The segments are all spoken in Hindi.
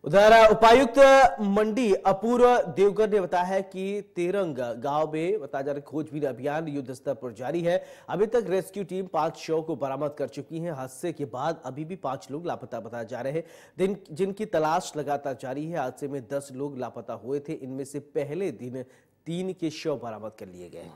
उधर उपायुक्त मंडी अपूर्व देवगर ने बताया है कि तेरंग गांव में बताया जा रहा है खोजबीन अभियान युद्ध स्तर पर जारी है। अभी तक रेस्क्यू टीम 5 शव को बरामद कर चुकी है। हादसे के बाद अभी भी 5 लोग लापता बताए जा रहे हैं, जिनकी तलाश लगातार जारी है। हादसे में 10 लोग लापता हुए थे। इनमें से पहले दिन 3 के शव बरामद कर लिए गए।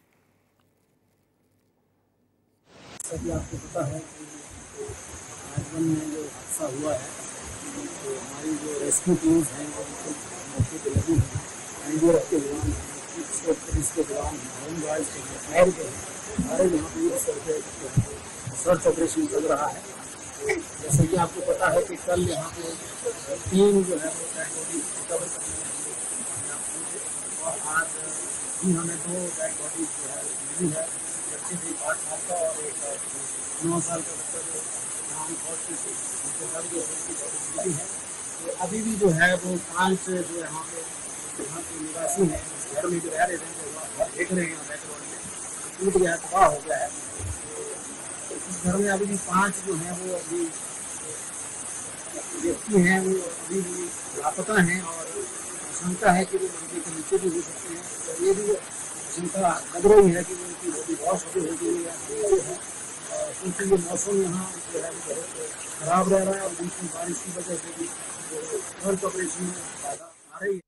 सभी आपको पता है कि आजमन में जो हादसा हुआ है तो हमारी जो रेस्क्यू टीम्स हैं वो मौके पर लगी हैं। एनडीआरएफ के जवान हैं, पुलिस के जवान हैं, होमगार्ड्स के हैं, फायर के हैं, सारे यहाँ पर इस तरह से सर्च ऑपरेशन चल रहा है। जैसे कि आपको पता है कि कल यहाँ पे 3 जो है वो डेड बॉडी रिकवर करने में कामयाब हुए और आज भी हमें 2 डेड बॉडी जो है मिली है। बच्चे थे 5 साल का और एक 9 साल का बच्चा जो नाम हॉस्पिटल मिली है। तो अभी भी जो है वो 5 जो यहाँ के निवासी हैं, घर में जो रह रहे थे देख रहे हैं बैकग्राउंड में टूट गया, तबाह हो गया है। तो इस घर में अभी भी 5 जो हैं वो अभी व्यक्ति हैं वो अभी भी लापता हैं और आशंका है कि वो नदी के नीचे भी हो सकते हैं। तो ये भी आशंका लग रही है कि उनकी बॉडी वॉश हो गई या नीचे है, क्योंकि ये मौसम यहाँ जो है बहुत खराब रह रहा है और बीच में बारिश की वजह से भी सर्च ऑपरेशन में बाधा आ रही है।